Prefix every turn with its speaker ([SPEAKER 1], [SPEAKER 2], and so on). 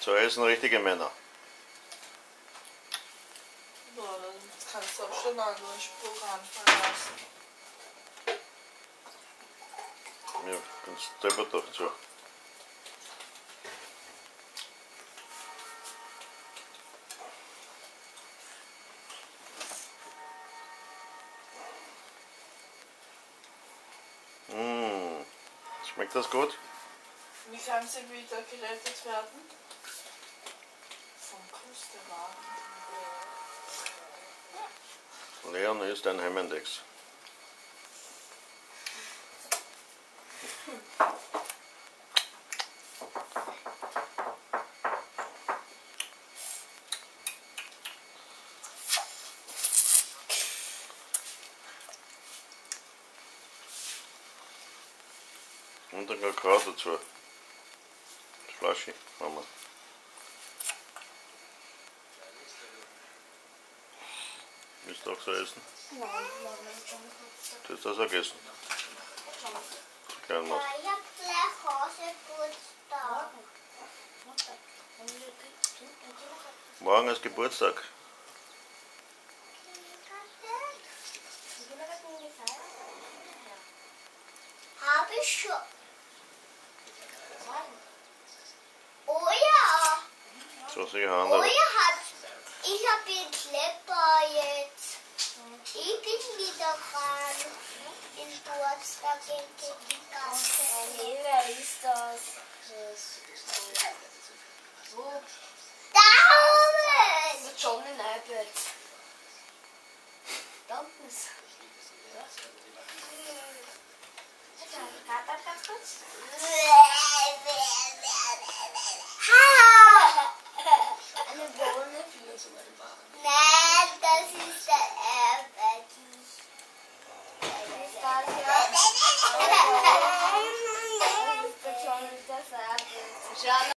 [SPEAKER 1] So essen richtige Männer.
[SPEAKER 2] Ja, dann kannst du auch schon einen anderen Spruch anfangen lassen.
[SPEAKER 1] Ja, ganz deppert doch zu. Schmeckt das gut?
[SPEAKER 2] Wie kann sie wieder gerettet werden? Vom Kuss der Wagen.
[SPEAKER 1] Leon ist ein Hemmendex. Und ein Kakao dazu. Flasche haben wir. Willst du auch so essen?
[SPEAKER 3] Nein,
[SPEAKER 1] Du hast das auch gegessen? Klein Maus.
[SPEAKER 3] ich hab gleich Hausgeburtstag.
[SPEAKER 1] Morgen ist Geburtstag.
[SPEAKER 3] Hab ich schon. Oh ja.
[SPEAKER 1] So sicher
[SPEAKER 3] Oh
[SPEAKER 1] andere.
[SPEAKER 3] ja, ich hab den Klepper jetzt. Ich bin wieder dran. Den Geburtstag in die Gasse.
[SPEAKER 4] Nee, wer ist das? Wo?
[SPEAKER 3] Da oben!
[SPEAKER 4] Der John in iPad. Da unten ist. Ganz kurz. Eine Bohne.
[SPEAKER 3] Nein, das ist der Airbag.
[SPEAKER 4] Ist das ja?